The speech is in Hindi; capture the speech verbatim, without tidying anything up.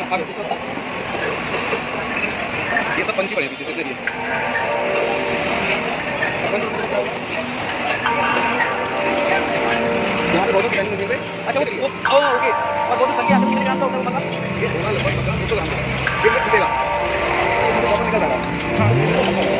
ये सब पंची पड़े पीछे कितने दिए? यहाँ पे बहुत सारे मिल रहे। अच्छा वो ओ ओके। और बहुत सारे आते हैं कितने ग्राम का होता है वो पता? ये होगा लगभग दो सौ ग्राम का। ये कितने का? तो बहुत निकल रहा है।